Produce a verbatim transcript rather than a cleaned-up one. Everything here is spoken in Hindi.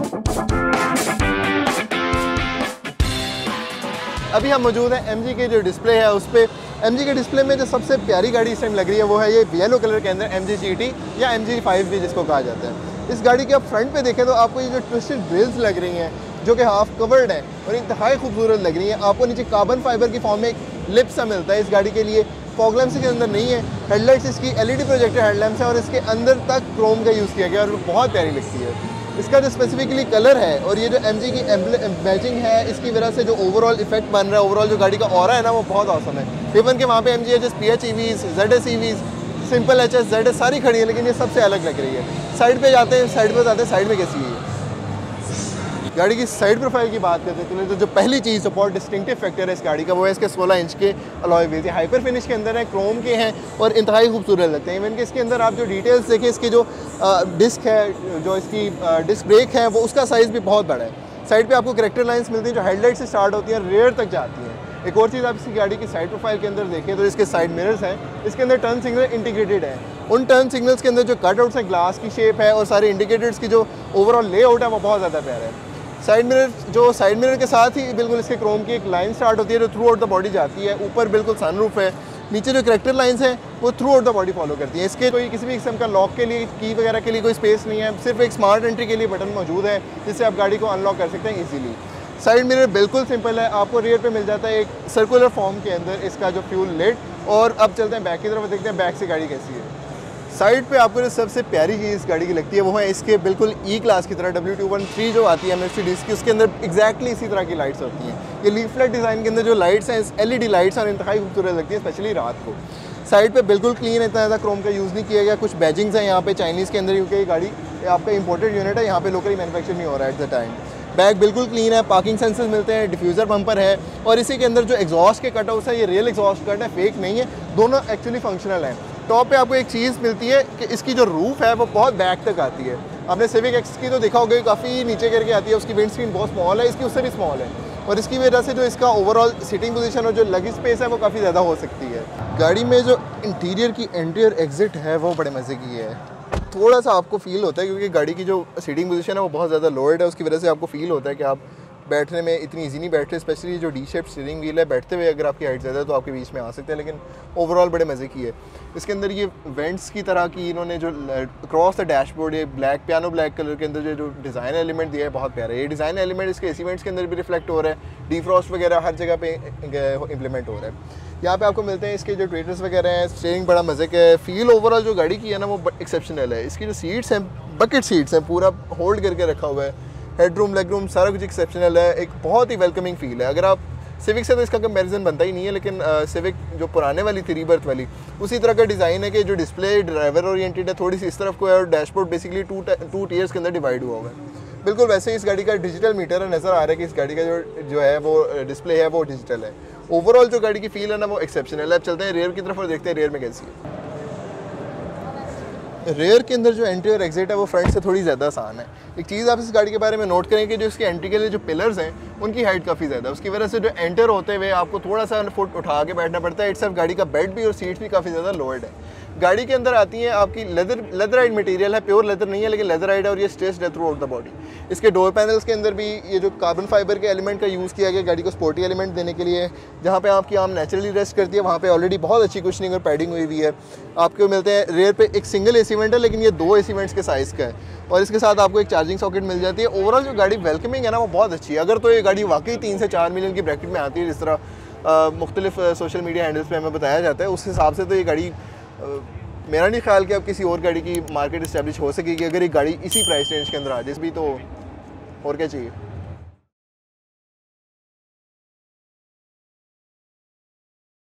अभी हम मौजूद हैं एमजी के जो डिस्प्ले है उस पर। एमजी के डिस्प्ले में जो सबसे प्यारी गाड़ी इस टाइम लग रही है वो है ये येलो कलर के अंदर एमजी जीटी या एमजी फाइव भी जिसको कहा जाता है। इस गाड़ी के आप फ्रंट पे देखें तो आपको ये जो ट्विस्टेड ग्रिल्स लग रही हैं जो कि हाफ कवर्ड है और इंतहाई खूबसूरत लग रही है। आपको नीचे कार्बन फाइबर की फॉर्म में एक लिप सा मिलता है इस गाड़ी के लिए। फॉग लैम्प्स के अंदर नहीं है। हेडलाइट्स इसकी एलईडी प्रोजेक्टर हेडलैम्प्स है और इसके अंदर तक क्रोम का यूज़ किया गया और बहुत प्यारी लगती है। इसका जो स्पेसिफिकली कलर है और ये जो एमजी की बैजिंग है इसकी वजह से जो ओवरऑल इफेक्ट बन रहा है, ओवरऑल जो गाड़ी का ऑरा है ना वो बहुत औसम है। इवन के वहाँ पे MG H S, P H E Vs, Z S E Vs, simple H S, Z S सारी खड़ी है लेकिन ये सबसे अलग लग रही है। साइड पे जाते हैं, साइड पे जाते हैं, साइड में कैसी है गाड़ी की साइड प्रोफाइल की बात करते हैं तो जो पहली चीज़ जो बहुत डिस्टिंक्टिव फैक्टर है इस गाड़ी का वो है इसके सोलह इंच के अलॉय व्हील्स। ये हाइपर फिनिश के अंदर है, क्रोम के हैं और इंतहाई खूबसूरत लगते हैं। इवन कि इसके अंदर आप जो डिटेल्स देखें इसकी जो डिस्क है, जो इसकी डिस्क ब्रेक है वो उसका साइज़ भी बहुत बड़ा है। साइड पे आपको करेक्टर लाइंस मिलती हैं जो हेडलाइट से स्टार्ट होती हैं, रेयर तक जाती हैं। एक और चीज़ आप इसकी गाड़ी की साइड प्रोफाइल के अंदर देखें तो इसके साइड मिरर्स हैं, इसके अंदर टर्न सिग्नल इंटीग्रेटेड है। उन टर्न सिग्नल्स के अंदर जो कटआउट्स हैं ग्लास की शेप है और सारे इंडिकेटर्स की जो ओवरऑल लेआउट है वो बहुत ज़्यादा प्यारा है। साइड मिरर जो साइड मिरर के साथ ही बिल्कुल इसके क्रोम की एक लाइन स्टार्ट होती है जो थ्रू आउट द बॉडी जाती है। ऊपर बिल्कुल सनरूफ है, नीचे जो करेक्टर लाइंस हैं वो throughout the body follow करती हैं। इसके कोई किसी भी किस्म का लॉक के लिए, की वगैरह के लिए कोई स्पेस नहीं है, सिर्फ एक स्मार्ट एंट्री के लिए बटन मौजूद है जिससे आप गाड़ी को अनलॉक कर सकते हैं ईजीली। साइड मिरर बिल्कुल सिंपल है, आपको रियर पे मिल जाता है एक सर्कुलर फॉर्म के अंदर इसका जो फ्यूल लिड। और अब चलते हैं बैक की तरफ, देखते हैं बैक से गाड़ी कैसी है। साइड पे आपको जो सबसे प्यारी चीज़ इस गाड़ी की लगती है वो है इसके बिल्कुल ई क्लास की तरह डब्ल्यू टू वन थ्री जो आती है मर्सिडीज़ की, उसके अंदर एक्जैक्टली इसी तरह की लाइट्स होती हैं। ये लीफलेट डिज़ाइन के अंदर जो लाइट्स हैं एलईडी लाइट्स और इंतहाई खूबसूरत लगती है स्पेशली रात को। साइड पे बिल्कुल क्लीन है, इतना ज़्यादा क्रोम का यूज़ नहीं किया गया। कुछ बैजिंग्स हैं यहाँ पे चाइनीज़ के अंदर क्योंकि ये गाड़ी आपका इंपोर्टेड यूनिट है, यहाँ पे लोकली मैन्युफैक्चर नहीं हो रहा है एट द टाइम। बैक बिल्कुल क्लीन है, पार्किंग सेंसर्स मिलते हैं, डिफ्यूज़र बम्पर है और इसी के अंदर जो एग्जॉस्ट के कटआउट्स है ये रियल एग्जॉस्ट कट है, फेक नहीं है, दोनों एक्चुअली फंक्शनल हैं। टॉप पे आपको एक चीज़ मिलती है कि इसकी जो रूफ़ है वो बहुत बैक तक आती है। आपने सिविक एक्स की तो देखा होगा काफ़ी नीचे करके आती है, उसकी विंड स्क्रीन बहुत स्मॉल है, इसकी उससे भी स्मॉल है और इसकी वजह से जो इसका ओवरऑल सीटिंग पोजीशन और जो लगेज स्पेस है वो काफ़ी ज़्यादा हो सकती है। गाड़ी में जो इंटीरियर की एंट्री और एग्जिट है वो बड़े मज़े की है। थोड़ा सा आपको फील होता है क्योंकि गाड़ी की जो सीटिंग पोजीशन है वो बहुत ज़्यादा लोअर्ड है, उसकी वजह से आपको फील होता है कि आप बैठने में इतनी इजी नहीं बैठते। स्पेशली जो डी शेप स्टीयरिंग व्हील है, बैठते हुए अगर आपकी हाइट ज़्यादा है तो आपके बीच में आ सकते हैं, लेकिन ओवरऑल बड़े मज़े की है। इसके अंदर ये वेंट्स की तरह की इन्होंने जो क्रॉस द डैशबोर्ड ये ब्लैक पियानो ब्लैक कलर के अंदर जो जो डिज़ाइन एलिमेंट दिया है बहुत प्यारा है। ये डिज़ाइन एलिमेंट इसके एसी वेंट्स के अंदर भी रिफ्लेक्ट हो रहा है, डीफ्रॉस्ट वगैरह हर जगह पे इम्प्लीमेंट हो रहा है। यहाँ पे आपको मिलते हैं इसके जो ट्विटर्स वगैरह हैं, स्टीयरिंग बड़ा मज़े का है। फील ओवरऑल जो गाड़ी की है ना वो एक्सेप्शनल है। इसकी जो सीट्स हैं बकेट सीट्स हैं, पूरा होल्ड करके रखा हुआ है, हेडरूम लेग रूम सारा कुछ एक्सेप्शनल है। एक बहुत ही वेलकमिंग फील है। अगर आप सिविक से तो इसका कंपैरिजन बनता ही नहीं है, लेकिन सिविक जो पुराने वाली थी रीबर्थ वाली उसी तरह का डिज़ाइन है कि जो डिस्प्ले ड्राइवर ओरिएंटेड है, थोड़ी सी इस तरफ को है और dashboard basically two two tiers के अंदर डिवाइड हुआ हुआ है। बिल्कुल वैसे ही इस गाड़ी का डिजिटल मीटर नज़र आ रहा है कि इस गाड़ी का जो जो है वो डिस्प्ले है वो डिजिटल है। ओवरऑल जो गाड़ी की फील है ना वो एक्सेप्शनल है। अब चलते हैं रेयर की तरफ और देखते हैं रेयर में कैसी है। रेयर के अंदर जो एंट्री और एग्जिट है वो फ्रंट से थोड़ी ज़्यादा आसान है। एक चीज़ आप इस गाड़ी के बारे में नोट करें कि जो इसकी एंट्री के लिए जो पिलर्स हैं उनकी हाइट काफ़ी ज़्यादा है, उसकी वजह से जो एंटर होते हुए आपको थोड़ा सा फुट उठा के बैठना पड़ता है। इट्स सिर्फ गाड़ी का बेड भी और सीट्स भी काफ़ी ज़्यादा लोअर्ड है। गाड़ी के अंदर आती है आपकी लेदर लेदराइड मटेरियल है, प्योर लेदर नहीं है लेकिन लेदराइड है और ये स्ट्रेस्ड है थ्रू आउट द बॉडी। इसके डोर पैनल्स के अंदर भी ये जो कार्बन फाइबर के एलिमेंट का यूज़ किया गया गाड़ी को स्पोर्टी एलिमेंट देने के लिए। जहाँ पे आपकी आर्म नेचुरली रेस्ट करती है वहाँ पे ऑलरेडी बहुत अच्छी कुशनिंग और पैडिंग हुई हुई है। आपको मिलते हैं रेयर पे एक सिंगल एसी वेंट है लेकिन ये दो एसी वेंट्स के साइज़ का है और इसके साथ आपको एक चार्जिंग सॉकेट मिल जाती है। ओवरऑल जो गाड़ी वेलकमिंग है ना वो बहुत अच्छी है। अगर तो ये गाड़ी वाकई तीन से चार मिलियन की ब्रैकेट में आती है जिस तरह मुख्तलिफ सोशल मीडिया हैंडल्स पे हमें बताया जाता है, उस हिसाब से तो ये गाड़ी आ, मेरा नहीं ख्याल कि अब किसी और गाड़ी की मार्केट इस्टेब्लिश हो सकेगी अगर एक गाड़ी इसी प्राइस रेंज के अंदर आ जाए भी, तो और क्या चाहिए।